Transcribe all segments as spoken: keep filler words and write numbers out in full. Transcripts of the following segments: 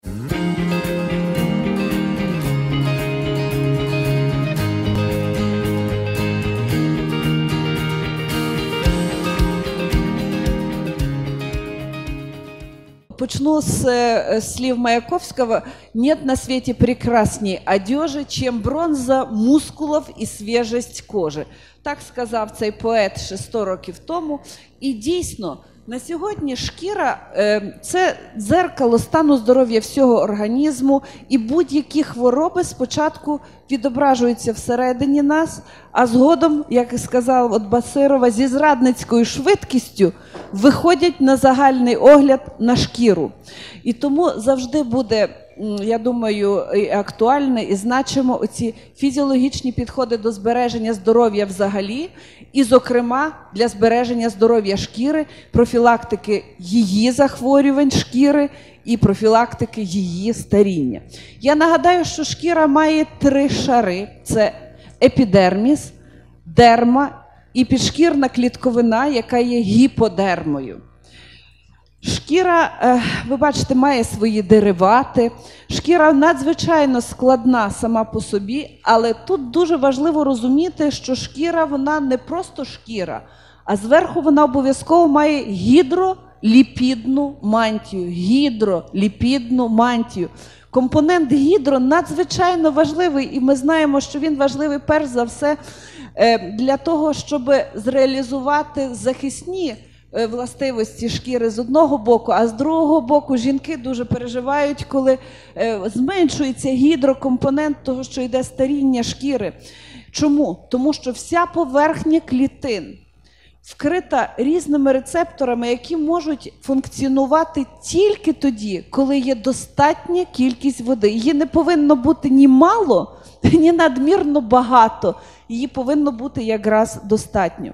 Почну с э, слів Маяковского. «Нет на свете прекрасней одежи, чем бронза мускулов і свіжість кожи». Так сказав цей поет ще сто років тому. І дійсно, на сьогодні шкіра е, – це дзеркало стану здоров'я всього організму, і будь-які хвороби спочатку відображуються всередині нас, а згодом, як і сказав от Басирова, зі зрадницькою швидкістю виходять на загальний огляд на шкіру. І тому завжди буде, я думаю, і актуальне і значимо оці фізіологічні підходи до збереження здоров'я взагалі, і, зокрема, для збереження здоров'я шкіри, профілактики її захворювань шкіри і профілактики її старіння. Я нагадаю, що шкіра має три шари. Це епідерміс, дерма і підшкірна клітковина, яка є гіподермою. Шкіра, ви бачите, має свої деривати. Шкіра надзвичайно складна сама по собі, але тут дуже важливо розуміти, що шкіра, вона не просто шкіра, а зверху вона обов'язково має гідроліпідну мантію. Гідроліпідну мантію. Компонент гідро надзвичайно важливий, і ми знаємо, що він важливий перш за все для того, щоб зреалізувати захисні властивості шкіри з одного боку, а з другого боку жінки дуже переживають, коли зменшується гідрокомпонент того, що йде старіння шкіри. Чому? Тому що вся поверхня клітин вкрита різними рецепторами, які можуть функціонувати тільки тоді, коли є достатня кількість води. Її не повинно бути ні мало, ні надмірно багато. Її повинно бути якраз достатньо.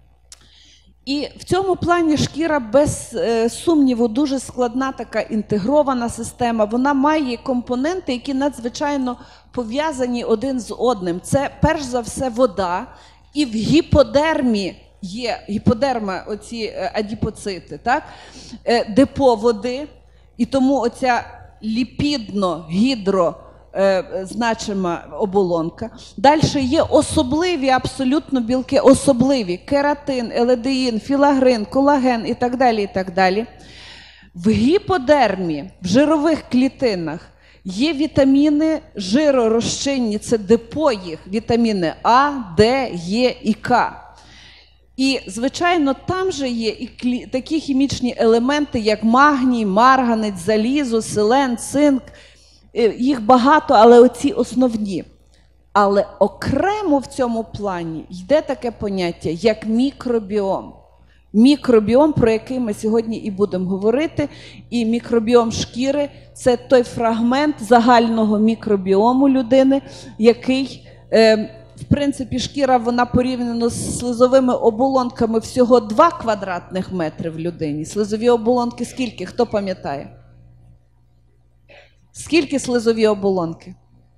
І в цьому плані шкіра, без е, сумніву, дуже складна така інтегрована система. Вона має компоненти, які надзвичайно пов'язані один з одним. Це, перш за все, вода. І в гіподермі є, гіподерма, оці адіпоцити, так? Е, депо води. І тому оця ліпідно-гідро значима оболонка. Далі є особливі абсолютно білки, особливі кератин, еледеїн, філагрин, колаген і так далі, і так далі. В гіподермі, в жирових клітинах є вітаміни жиророзчинні, це депо їх, вітаміни А, Д, Е і К. І, звичайно, там же є і клі... такі хімічні елементи, як магній, марганець, залізо, селен, цинк. Їх багато, але оці основні. Але окремо в цьому плані йде таке поняття, як мікробіом. Мікробіом, про який ми сьогодні і будемо говорити. І мікробіом шкіри – це той фрагмент загального мікробіому людини, який, е, в принципі, шкіра, вона порівняно з слизовими оболонками всього два квадратних метри в людині. Слизові оболонки скільки? Хто пам'ятає? Скільки слизові оболонки?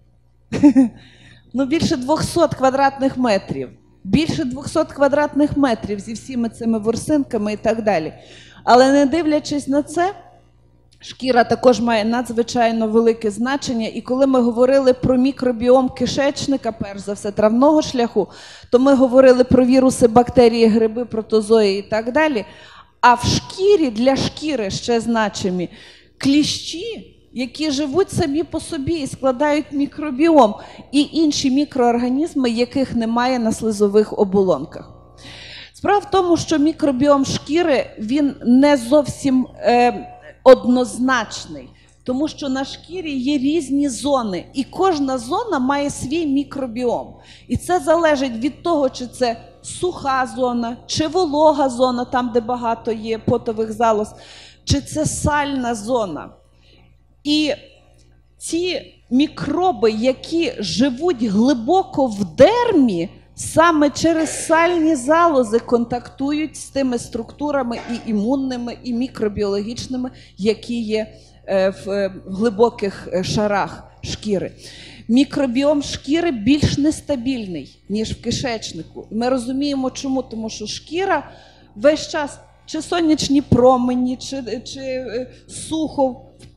Ну, більше двохсот квадратних метрів. Більше двохсот квадратних метрів зі всіми цими ворсинками і так далі. Але не дивлячись на це, шкіра також має надзвичайно велике значення. І коли ми говорили про мікробіом кишечника, перш за все, травного шляху, то ми говорили про віруси, бактерії, гриби, протозої і так далі. А в шкірі, для шкіри ще значимі кліщі, які живуть самі по собі і складають мікробіом, і інші мікроорганізми, яких немає на слизових оболонках. Справа в тому, що мікробіом шкіри, він не зовсім е, однозначний, тому що на шкірі є різні зони, і кожна зона має свій мікробіом. І це залежить від того, чи це суха зона, чи волога зона, там, де багато є потових залоз, чи це сальна зона. І ці мікроби, які живуть глибоко в дермі, саме через сальні залози контактують з тими структурами і імунними, і мікробіологічними, які є в глибоких шарах шкіри. Мікробіом шкіри більш нестабільний, ніж в кишечнику. Ми розуміємо, чому. Тому що шкіра весь час, чи сонячні промені, чи, чи сухо,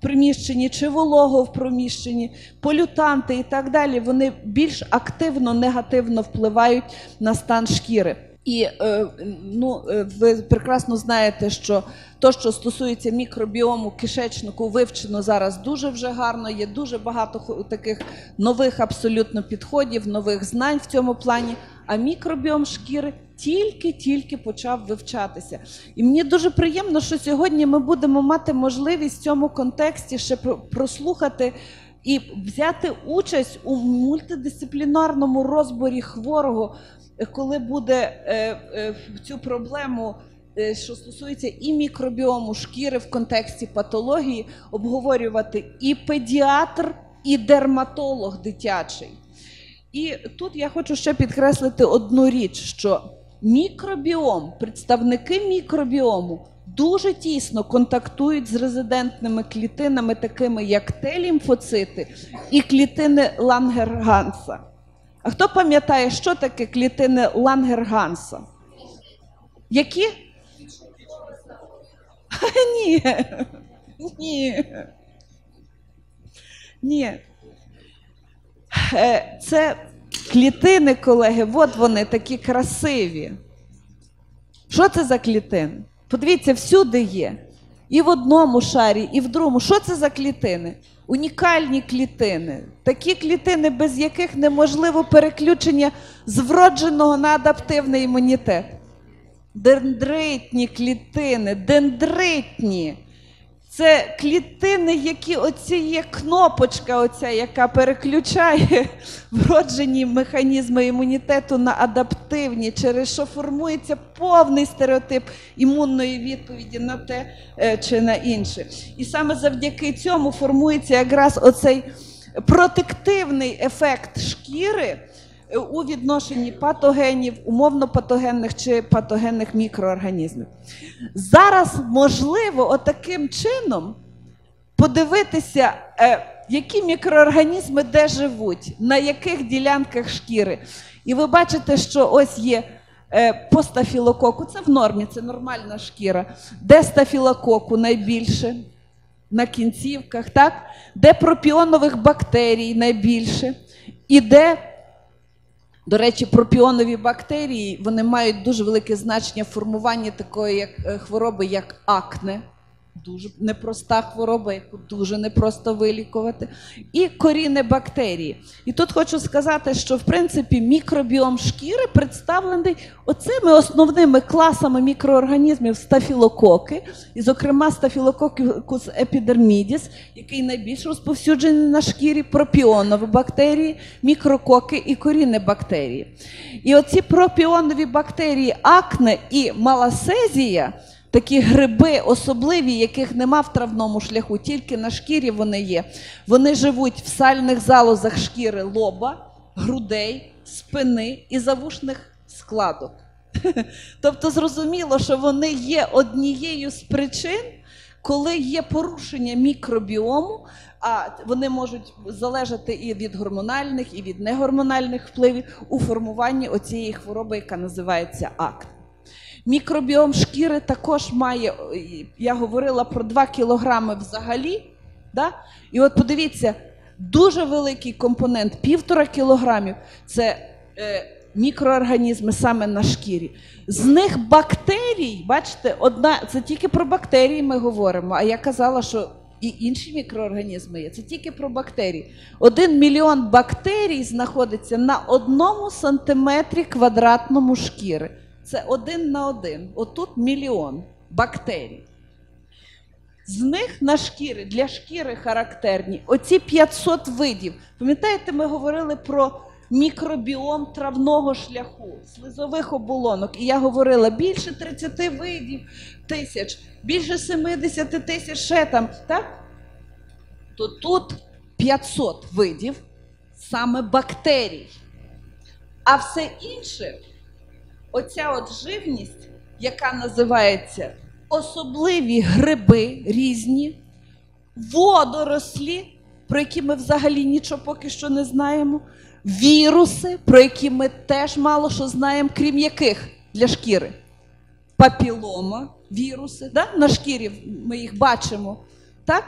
приміщенні чи волого в приміщенні, полютанти і так далі, вони більш активно, негативно впливають на стан шкіри. І е, ну, ви прекрасно знаєте, що то, що стосується мікробіому кишечнику, вивчено зараз дуже вже гарно, є дуже багато таких нових абсолютно підходів, нових знань в цьому плані, а мікробіом шкіри тільки-тільки почав вивчатися. І мені дуже приємно, що сьогодні ми будемо мати можливість в цьому контексті ще прослухати і взяти участь у мультидисциплінарному розборі хворого, коли буде е, е, цю проблему, е, що стосується і мікробіому шкіри в контексті патології, обговорювати і педіатр, і дерматолог дитячий. І тут я хочу ще підкреслити одну річ, що мікробіом, представники мікробіому дуже тісно контактують з резидентними клітинами, такими як Т-лімфоцити і клітини Лангерганса. А хто пам'ятає, що таке клітини Лангерганса? Які? Ні. Ні. Ні. Це клітини, колеги, от вони такі красиві. Що це за клітини? Подивіться, всюди є. І в одному шарі, і в другому. Що це за клітини? Унікальні клітини. Такі клітини, без яких неможливо переключення з вродженого на адаптивний імунітет. Дендритні клітини, дендритні. Це клітини, які оці є кнопочка, оця, яка переключає вроджені механізми імунітету на адаптивні, через що формується повний стереотип імунної відповіді на те чи на інше. І саме завдяки цьому формується якраз оцей протективний ефект шкіри у відношенні патогенів, умовно патогенних чи патогенних мікроорганізмів. Зараз можливо отаким чином подивитися, які мікроорганізми де живуть, на яких ділянках шкіри. І ви бачите, що ось є по стафілококу, це в нормі, це нормальна шкіра, де стафілококу найбільше, на кінцівках, так? Де пропіонових бактерій найбільше, і де, до речі, пропіонові бактерії, вони мають дуже велике значення в формуванні такої як, хвороби, як акне. Дуже непроста хвороба, яку дуже непросто вилікувати. І корінебактерії. І тут хочу сказати, що, в принципі, мікробіом шкіри представлений оцими основними класами мікроорганізмів стафілококи, і, зокрема, стафілококус епідермідіс, який найбільш розповсюджений на шкірі, пропіонові бактерії, мікрококи і корінебактерії. І оці пропіонові бактерії акне і маласезія, такі гриби особливі, яких нема в травному шляху, тільки на шкірі вони є. Вони живуть в сальних залозах шкіри лоба, грудей, спини і завушних складок. Тобто зрозуміло, що вони є однією з причин, коли є порушення мікробіому, а вони можуть залежати і від гормональних, і від негормональних впливів у формуванні оцієї хвороби, яка називається акне. Мікробіом шкіри також має, я говорила про два кілограми взагалі, да? І от подивіться, дуже великий компонент, півтора кілограмів, це е, мікроорганізми саме на шкірі. З них бактерій, бачите, одна, це тільки про бактерії ми говоримо, а я казала, що і інші мікроорганізми є, це тільки про бактерії. Один мільйон бактерій знаходиться на одному сантиметрі квадратному шкіри. Це один на один. Отут мільйон бактерій. З них на шкіри, для шкіри характерні оці п'ятсот видів. Пам'ятаєте, ми говорили про мікробіом травного шляху, слизових оболонок. І я говорила, більше тридцяти видів тисяч, більше семидесяти тисяч ще там, так? То тут п'ятсот видів саме бактерій. А все інше, оця от живність, яка називається особливі гриби різні, водорослі, про які ми взагалі нічого поки що не знаємо, віруси, про які ми теж мало що знаємо, крім яких для шкіри. Папілома, віруси, да? На шкірі ми їх бачимо. Так?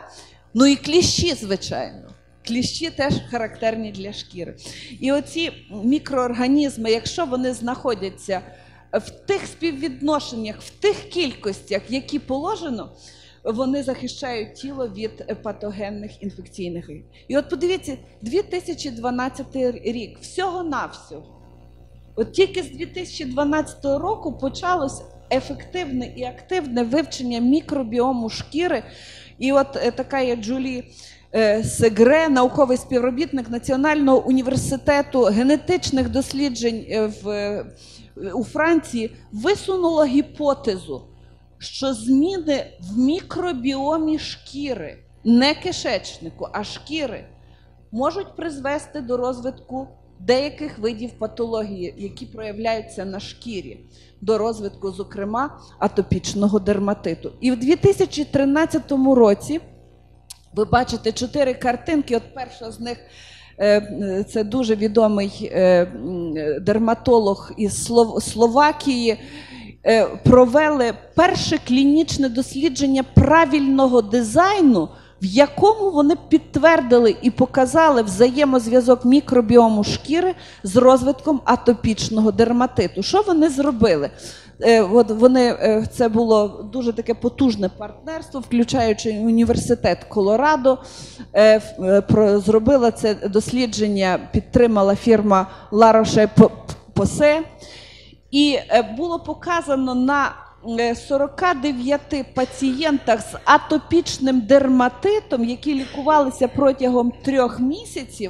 Ну і кліщі, звичайно. Кліщі теж характерні для шкіри. І оці мікроорганізми, якщо вони знаходяться в тих співвідношеннях, в тих кількостях, які положено, вони захищають тіло від патогенних інфекційних. І от подивіться, дві тисячі дванадцятий рік, всього-навсього. От тільки з дві тисячі дванадцятого року почалось ефективне і активне вивчення мікробіому шкіри. І от така є Джулі Сегре, науковий співробітник Національного університету генетичних досліджень в, у Франції, висунула гіпотезу, що зміни в мікробіомі шкіри, не кишечнику, а шкіри, можуть призвести до розвитку деяких видів патології, які проявляються на шкірі, до розвитку, зокрема, атопічного дерматиту. І в дві тисячі тринадцятому році ви бачите чотири картинки. От перша з них – це дуже відомий дерматолог із Словакії. Провели перше клінічне дослідження правильного дизайну, в якому вони підтвердили і показали взаємозв'язок мікробіому шкіри з розвитком атопічного дерматиту. Що вони зробили? От вони, це було дуже таке потужне партнерство, включаючи університет Колорадо. Зробила це дослідження, підтримала фірма La Roche-Posay. І було показано на сорока дев'яти пацієнтах з атопічним дерматитом, які лікувалися протягом трьох місяців,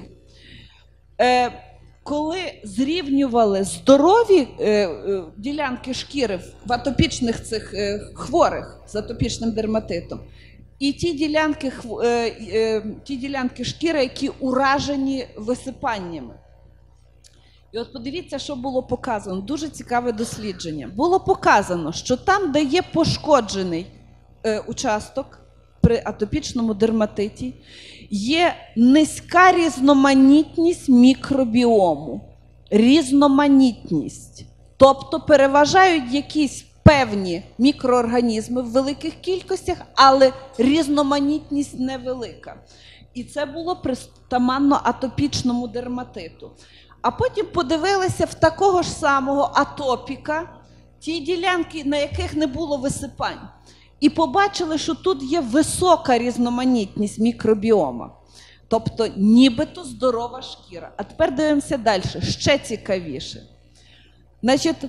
коли зрівнювали здорові ділянки шкіри в атопічних цих хворих з атопічним дерматитом, і ті ділянки, ті ділянки шкіри, які уражені висипаннями. І от подивіться, що було показано. Дуже цікаве дослідження. Було показано, що там, де є пошкоджений е, участок при атопічному дерматиті, є низька різноманітність мікробіому. Різноманітність. Тобто переважають якісь певні мікроорганізми в великих кількостях, але різноманітність невелика. І це було притаманно атопічному дерматиту. А потім подивилися в такого ж самого атопіка, ті ділянки, на яких не було висипань. І побачили, що тут є висока різноманітність мікробіома. Тобто нібито здорова шкіра. А тепер дивимося далі, ще цікавіше. Значить,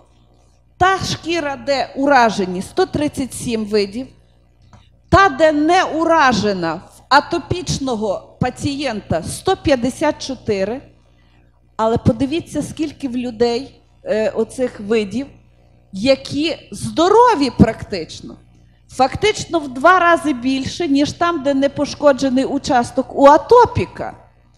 та шкіра, де уражені сто тридцять сім видів, та, де не уражена в атопічного пацієнта сто п'ятдесят чотири. Але подивіться, скільки в людей е, оцих видів, які здорові практично. Фактично в два рази більше, ніж там, де не пошкоджений участок у атопіка.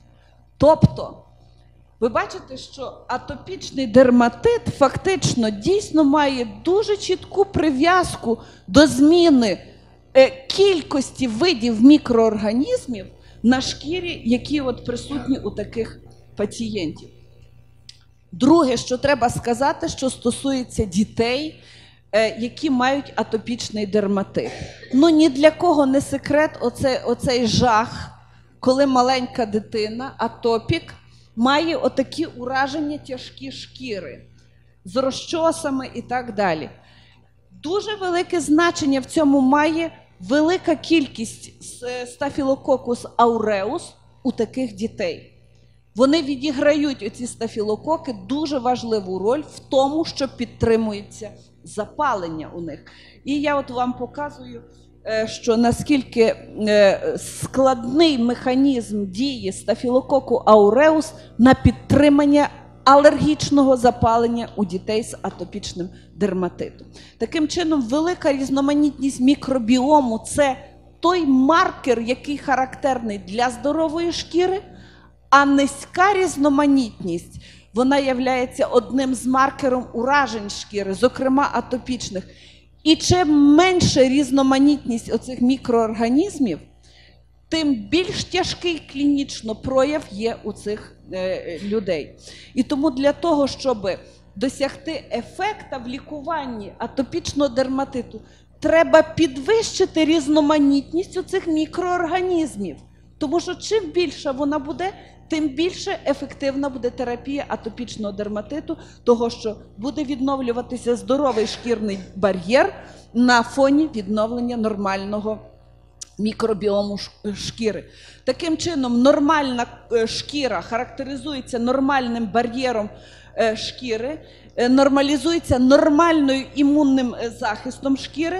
Тобто, ви бачите, що атопічний дерматит фактично дійсно має дуже чітку прив'язку до зміни е, кількості видів мікроорганізмів на шкірі, які от присутні у таких пацієнтів. Друге, що треба сказати, що стосується дітей, які мають атопічний дерматит. Ну, ні для кого не секрет оце, оцей жах, коли маленька дитина, атопік, має отакі ураження тяжкі шкіри з розчосами і так далі. Дуже велике значення в цьому має велика кількість Staphylococcus aureus у таких дітей. Вони відіграють, оці стафілококи, дуже важливу роль в тому, що підтримується запалення у них. І я от вам показую, що наскільки складний механізм дії стафілококу ауреус на підтримання алергічного запалення у дітей з атопічним дерматитом. Таким чином, велика різноманітність мікробіому – це той маркер, який характерний для здорової шкіри, а низька різноманітність, вона є одним з маркером уражень шкіри, зокрема атопічних. І чим менша різноманітність оцих мікроорганізмів, тим більш тяжкий клінічно прояв є у цих е, людей. І тому для того, щоб досягти ефекта в лікуванні атопічного дерматиту, треба підвищити різноманітність у цих мікроорганізмів. Тому що чим більша вона буде, тим більше ефективна буде терапія атопічного дерматиту, того, що буде відновлюватися здоровий шкірний бар'єр на фоні відновлення нормального мікробіому шкіри. Таким чином, нормальна шкіра характеризується нормальним бар'єром шкіри, нормалізується нормальною імунним захистом шкіри,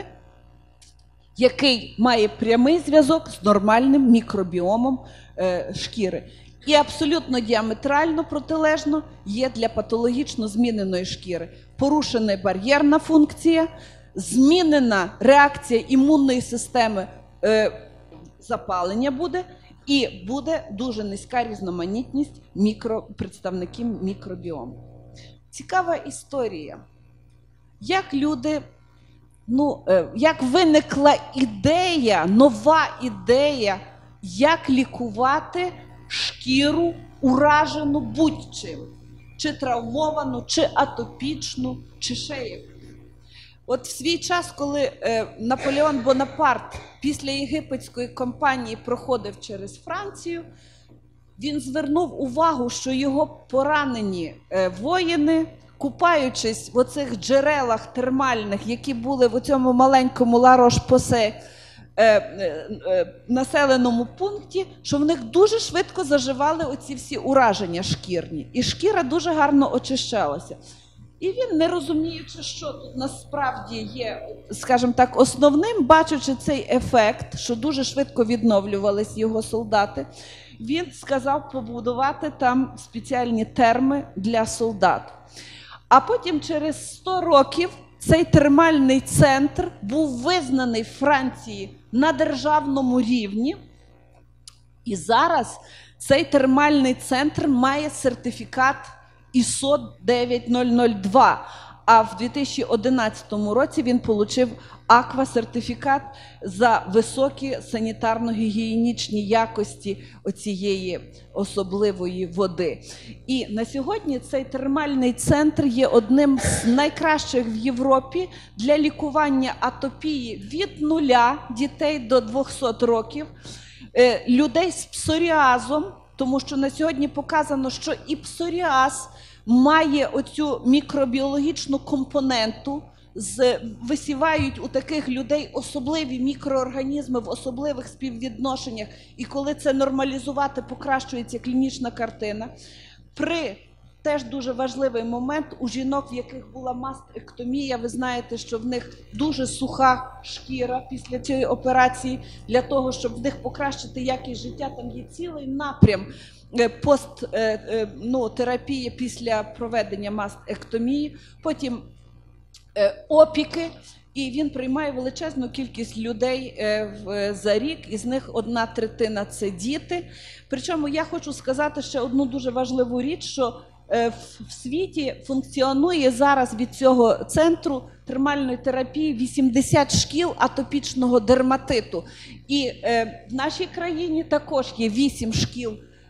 який має прямий зв'язок з нормальним мікробіомом шкіри. І абсолютно діаметрально протилежно є для патологічно зміненої шкіри. Порушена бар'єрна функція, змінена реакція імунної системи, запалення буде, і буде дуже низька різноманітність мікро, представників мікробіому. Цікава історія. Як люди, ну, як виникла ідея, нова ідея, як лікувати шкіру, уражену будь-чим. Чи травмовану, чи атопічну, чи ще яку. От в свій час, коли е, Наполеон Бонапарт після єгипетської кампанії проходив через Францію, він звернув увагу, що його поранені е, воїни, купаючись в оцих джерелах термальних, які були в цьому маленькому Ла-Рош-Посе, е, е, населеному пункті, що в них дуже швидко заживали оці всі ураження шкірні. І шкіра дуже гарно очищалася. І він, не розуміючи, що тут насправді є, скажімо так, основним, бачачи цей ефект, що дуже швидко відновлювались його солдати, він сказав побудувати там спеціальні терми для солдат. А потім через сто років цей термальний центр був визнаний в Франції на державному рівні. І зараз цей термальний центр має сертифікат ІСО дев'ять нуль нуль два, а в дві тисячі одинадцятому році він отримав аква-сертифікат за високі санітарно-гігієнічні якості оцієї особливої води. І на сьогодні цей термальний центр є одним з найкращих в Європі для лікування атопії від нуля дітей до двохсот років, людей з псоріазом, тому що на сьогодні показано, що і псоріаз має оцю мікробіологічну компоненту, з, висівають у таких людей особливі мікроорганізми в особливих співвідношеннях, і коли це нормалізувати, покращується клінічна картина. При теж дуже важливий момент у жінок, в яких була мастектомія, ви знаєте, що в них дуже суха шкіра після цієї операції, для того, щоб в них покращити якість життя, там є цілий напрям посттерапії ну, після проведення мастектомії, потім опіки, і він приймає величезну кількість людей за рік, із них одна третина – це діти. Причому я хочу сказати ще одну дуже важливу річ, що в світі функціонує зараз від цього центру термальної терапії вісімдесят шкіл атопічного дерматиту. І в нашій країні також є вісім шкіл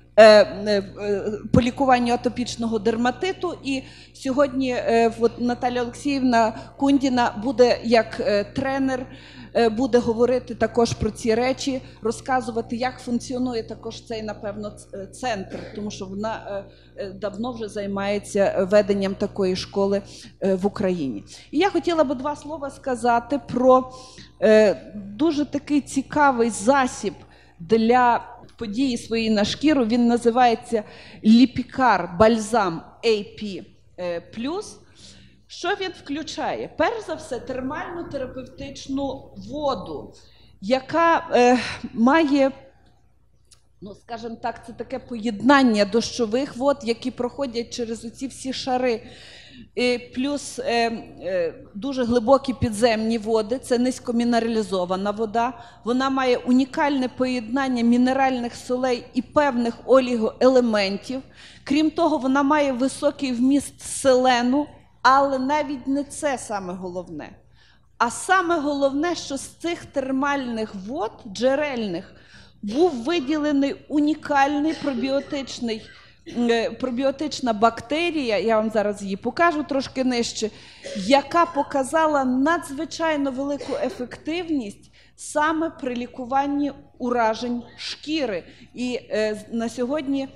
по лікуванню атопічного дерматиту, і сьогодні от, Наталя Олексіївна Кундіна буде як тренер, буде говорити також про ці речі, розказувати, як функціонує також цей, напевно, центр, тому що вона давно вже займається веденням такої школи в Україні. І я хотіла би два слова сказати про дуже такий цікавий засіб для події свої на шкіру. Він називається Ліпікар Бальзам ей пі плюс. Що він включає? Перш за все, термальну терапевтичну воду, яка е, має, ну, скажімо так, це таке поєднання дощових вод, які проходять через оці всі шари. І плюс е, е, дуже глибокі підземні води, це низькомінералізована вода. Вона має унікальне поєднання мінеральних солей і певних олігоелементів. Крім того, вона має високий вміст селену, але навіть не це саме головне. А саме головне, що з цих термальних вод, джерельних, був виділений унікальний пробіотичний пробіотична бактерія, я вам зараз її покажу трошки нижче, яка показала надзвичайно велику ефективність саме при лікуванні уражень шкіри. І е, на сьогодні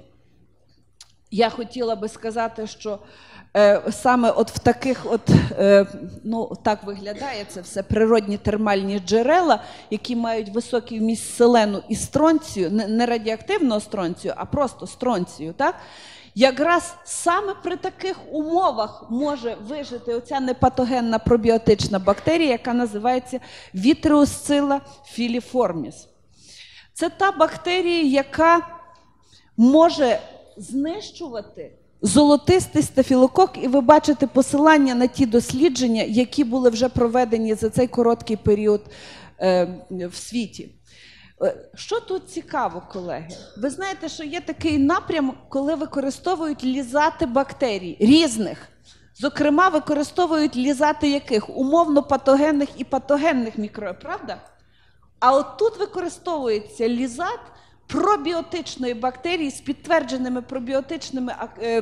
я хотіла би сказати, що е, саме от в таких от, е, ну так виглядає це все, природні термальні джерела, які мають високий вміст селену і стронцію, не, не радіоактивного стронцію, а просто стронцію, так? Якраз саме при таких умовах може вижити оця непатогенна пробіотична бактерія, яка називається Vitrioscilla filiformis. Це та бактерія, яка може знищувати золотистий стафілокок, і ви бачите посилання на ті дослідження, які були вже проведені за цей короткий період е, в світі. Що тут цікаво, колеги? Ви знаєте, що є такий напрям, коли використовують лізати бактерій різних. Зокрема, використовують лізати яких? Умовно патогенних і патогенних мікробів, правда? А от тут використовується лізат пробіотичної бактерії з підтвердженими пробіотичними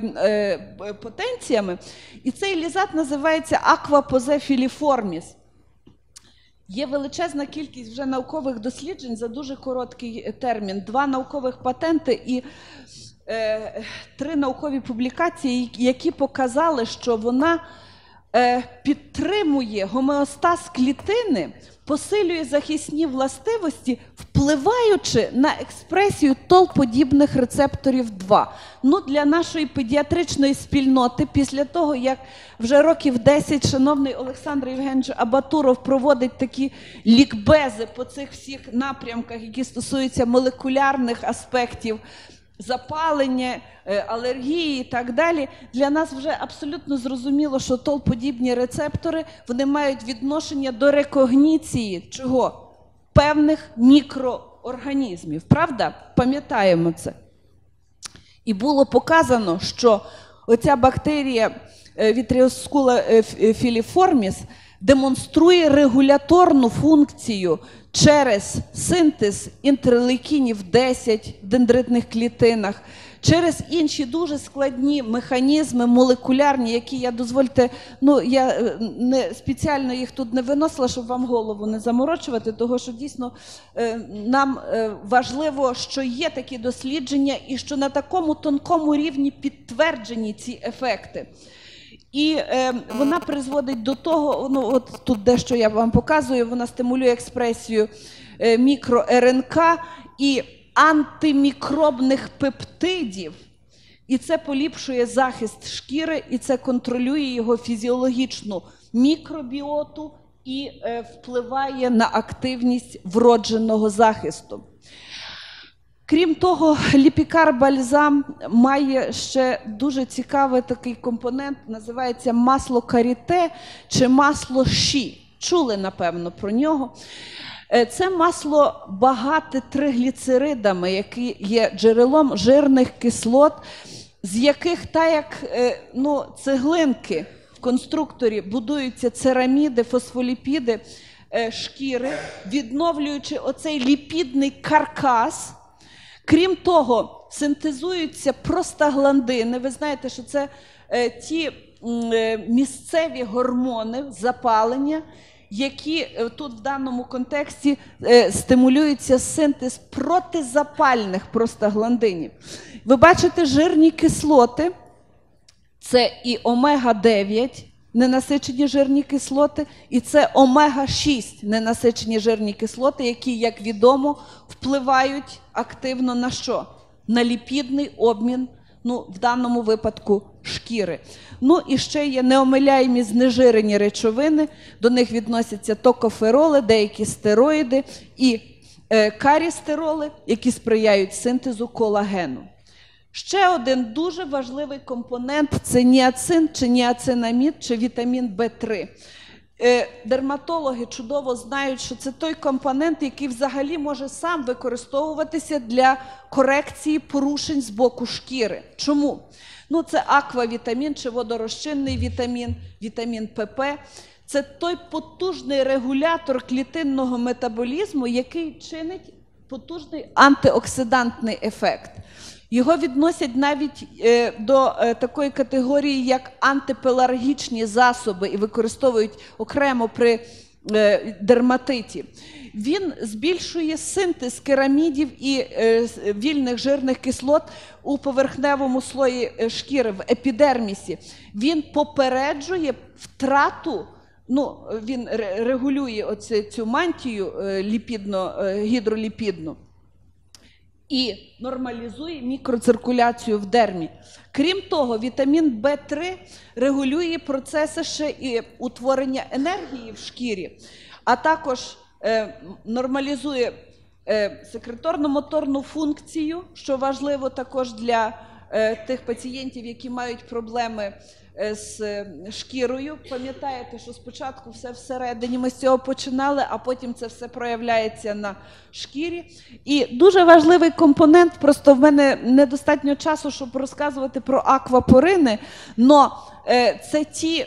потенціями. І цей лізат називається Aquaposa filiformis. Є величезна кількість вже наукових досліджень за дуже короткий термін. Два наукових патенти і е, три наукові публікації, які показали, що вона е, підтримує гомеостаз клітини, посилює захисні властивості, впливаючи на експресію тол-подібних рецепторів два. Ну, для нашої педіатричної спільноти, після того, як вже років десять шановний Олександр Євгенович Абатуров проводить такі лікбези по цих всіх напрямках, які стосуються молекулярних аспектів запалення, алергії і так далі, для нас вже абсолютно зрозуміло, що тол-подібні рецептори, вони мають відношення до рекогніції чого? Певних мікроорганізмів. Правда? Пам'ятаємо це. І було показано, що оця бактерія Vitrioscilla filiformis демонструє регуляторну функцію через синтез інтерлейкінів десять в дендритних клітинах, через інші дуже складні механізми молекулярні, які я, дозвольте, ну я не спеціально їх тут не виносила, щоб вам голову не заморочувати, того що дійсно нам важливо, що є такі дослідження і що на такому тонкому рівні підтверджені ці ефекти. І е, вона призводить до того, ну от тут дещо я вам показую, вона стимулює експресію е, мікро-ер ен ка і антимікробних пептидів, і це поліпшує захист шкіри, і це контролює його фізіологічну мікробіоту і е, впливає на активність вродженого захисту. Крім того, ліпікар-бальзам має ще дуже цікавий такий компонент, називається масло каріте чи масло ші. Чули, напевно, про нього. Це масло багате тригліцеридами, які є джерелом жирних кислот, з яких, так як ну, цеглинки в конструкторі будуються цераміди, фосфоліпіди шкіри, відновлюючи оцей ліпідний каркас. Крім того, синтезуються простагландини. Ви знаєте, що це е, ті е, місцеві гормони запалення, які е, тут в даному контексті е, стимулюється синтез протизапальних простагландинів. Ви бачите жирні кислоти, це і омега дев'ять, ненасичені жирні кислоти, і це омега шість ненасичені жирні кислоти, які, як відомо, впливають активно на що? На ліпідний обмін, ну, в даному випадку, шкіри. Ну, і ще є неомиляємі знежирені речовини, до них відносяться токофероли, деякі стероїди і е, карістероли, які сприяють синтезу колагену. Ще один дуже важливий компонент – це ніацин, чи ніацинамід, чи вітамін Б три. Дерматологи чудово знають, що це той компонент, який взагалі може сам використовуватися для корекції порушень з боку шкіри. Чому? Ну, це аквавітамін чи водорозчинний вітамін, вітамін П П. Це той потужний регулятор клітинного метаболізму, який чинить потужний антиоксидантний ефект. Його відносять навіть е, до е, такої категорії, як антипеларгічні засоби, і використовують окремо при е, дерматиті. Він збільшує синтез керамідів і е, вільних жирних кислот у поверхневому слої шкіри, в епідермісі. Він попереджує втрату, ну, він регулює оце, цю мантію е, ліпідно, е, гідроліпідну. І нормалізує мікроциркуляцію в дермі. Крім того, вітамін Б три регулює процеси ще і утворення енергії в шкірі, а також е, нормалізує е, секреторно-моторну функцію, що важливо також для е, тих пацієнтів, які мають проблеми з шкірою. Пам'ятаєте, що спочатку все всередині, ми з цього починали, а потім це все проявляється на шкірі. І дуже важливий компонент, просто в мене недостатньо часу, щоб розказувати про аквапорини, але це ті,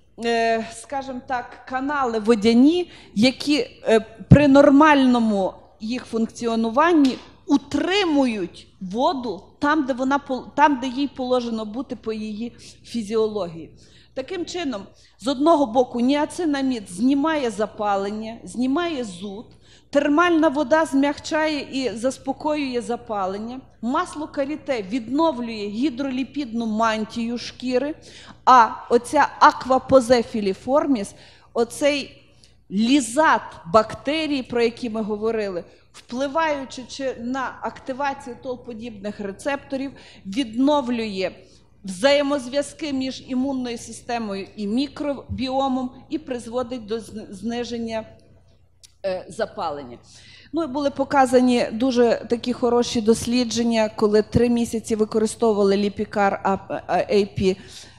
скажімо так, канали водяні, які при нормальному їх функціонуванні утримують воду там, де вона, там, де їй положено бути по її фізіології. Таким чином, з одного боку, ніацинамід знімає запалення, знімає зуд, термальна вода змягчає і заспокоює запалення, масло каріте відновлює гідроліпідну мантію шкіри, а оця аквапозе філіформіс, оцей лізат бактерій, про які ми говорили, впливаючи на активацію толподібних рецепторів, відновлює взаємозв'язки між імунною системою і мікробіомом і призводить до зниження е, запалення. Ну і були показані дуже такі хороші дослідження, коли три місяці використовували Ліпікар ей пі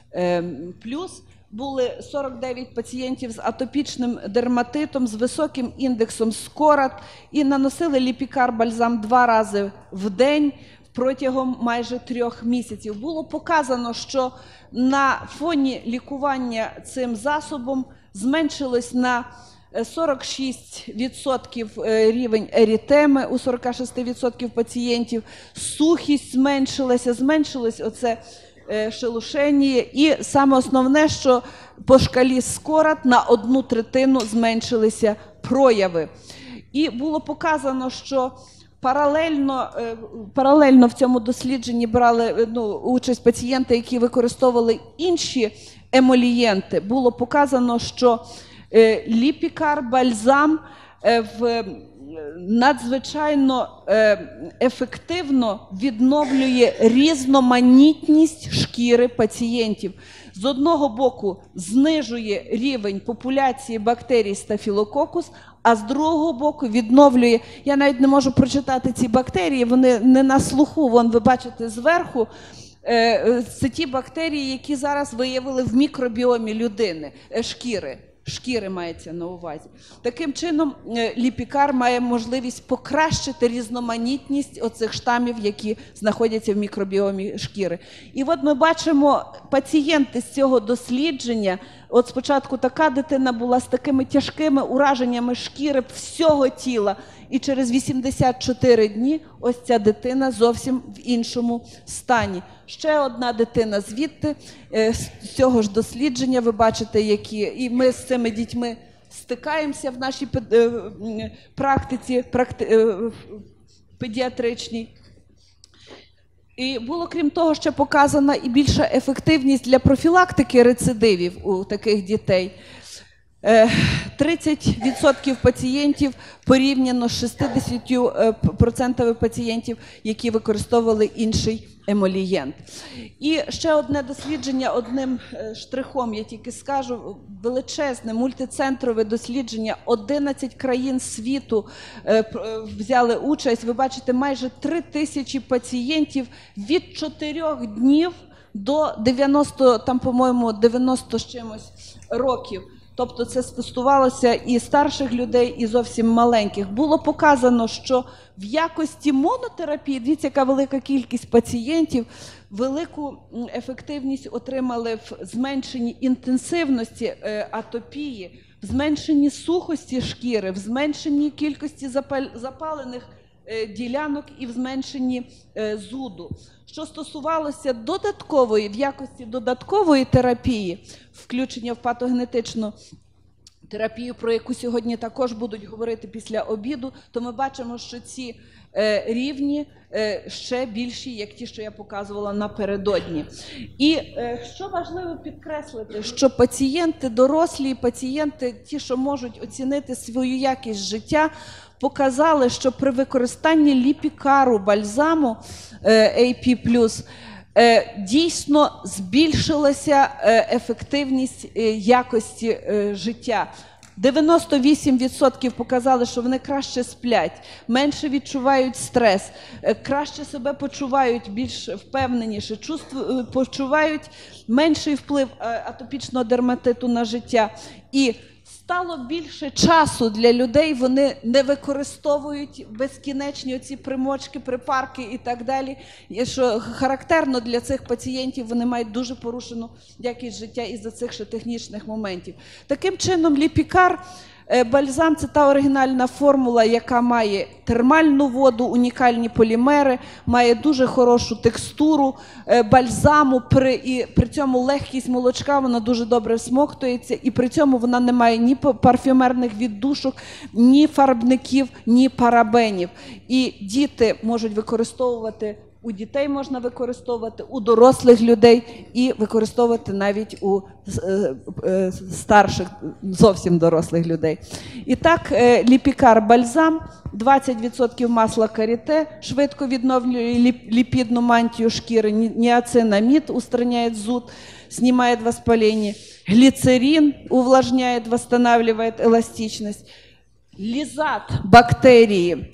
плюс. Були сорок дев'ять пацієнтів з атопічним дерматитом, з високим індексом скорат і наносили Ліпікар бальзам два рази в день протягом майже трьох місяців. Було показано, що на фоні лікування цим засобом зменшилось на сорок шість відсотків рівень ерітеми у сорока шести відсотків пацієнтів, сухість зменшилася, зменшилось оце шелушення, і саме основне, що по шкалі скорат на одну третину зменшилися прояви. І було показано, що паралельно, паралельно в цьому дослідженні брали ну, участь пацієнти, які використовували інші емолієнти. Було показано, що Ліпікар бальзам в надзвичайно ефективно відновлює різноманітність шкіри пацієнтів. З одного боку знижує рівень популяції бактерій стафілококус, а з другого боку відновлює, я навіть не можу прочитати ці бактерії, вони не на слуху, вон ви бачите зверху, це ті бактерії, які зараз виявили в мікробіомі людини, шкіри. Шкіри мається на увазі. Таким чином, Ліпікар має можливість покращити різноманітність оцих штамів, які знаходяться в мікробіомі шкіри. І от ми бачимо пацієнти з цього дослідження. От спочатку така дитина була з такими тяжкими ураженнями шкіри всього тіла. І через вісімдесят чотири дні ось ця дитина зовсім в іншому стані. Ще одна дитина звідти, з цього ж дослідження, ви бачите, які... І ми з цими дітьми стикаємося в нашій практиці практи... педіатричній. І було, крім того, ще показана і більша ефективність для профілактики рецидивів у таких дітей. тридцять відсотків пацієнтів порівняно з шістдесятью відсотками пацієнтів, які використовували інший емолієнт. І ще одне дослідження, одним штрихом я тільки скажу, величезне мультицентрове дослідження, одинадцять країн світу взяли участь. Ви бачите, майже три тисячі пацієнтів від чотирьох днів до дев'яноста, там, по-моєму, дев'яноста з чимось років. Тобто це стосувалося і старших людей, і зовсім маленьких. Було показано, що в якості монотерапії, дивіться, яка велика кількість пацієнтів, велику ефективність отримали в зменшенні інтенсивності атопії, в зменшенні сухості шкіри, в зменшенні кількості запалених е, ділянок і в зменшенні е, зуду. Що стосувалося додаткової, в якості додаткової терапії, включення в патогенетичну терапію, про яку сьогодні також будуть говорити після обіду, то ми бачимо, що ці е, рівні е, ще більші, як ті, що я показувала напередодні. І е, що важливо підкреслити, що пацієнти дорослі, пацієнти, ті, що можуть оцінити свою якість життя, показали, що при використанні ліпікару, бальзаму е, ей пі плюс, дійсно збільшилася ефективність якості життя. дев'яносто вісім відсотків показали, що вони краще сплять, менше відчувають стрес, краще себе почувають, більш впевненіше, чувству, почувають менший вплив атопічного дерматиту на життя. І стало більше часу для людей, вони не використовують безкінечні оці примочки, припарки і так далі. І що характерно для цих пацієнтів, вони мають дуже порушену якість життя із-за цих ще технічних моментів. Таким чином, ліпікар, бальзам – це та оригінальна формула, яка має термальну воду, унікальні полімери, має дуже хорошу текстуру бальзаму, при, і при цьому легкість молочка, вона дуже добре всмоктується, і при цьому вона не має ні парфюмерних віддушок, ні фарбників, ні парабенів. І діти можуть використовувати, у дітей можна використовувати, у дорослих людей і використовувати навіть у старших, зовсім дорослих людей. І так, ліпікар бальзам, двадцять відсотків масла каріте, швидко відновлює ліпідну мантію шкіри, ніацинамід устраняє зуд, снимает воспаление, глицерин увлажняет, восстанавливает эластичность, лизат бактерии,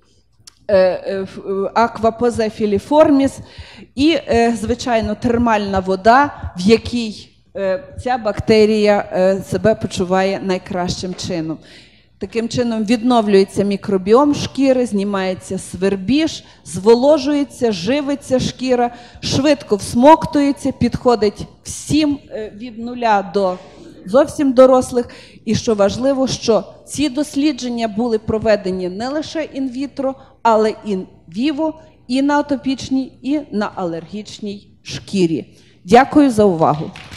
Aquaposa filiformis і, звичайно, термальна вода, в якій ця бактерія себе почуває найкращим чином. Таким чином відновлюється мікробіом шкіри, знімається свербіж, зволожується, живиться шкіра, швидко всмоктується, підходить всім від нуля до зовсім дорослих. І що важливо, що ці дослідження були проведені не лише інвітро, але і віво, і на атопічній, і на алергічній шкірі. Дякую за увагу.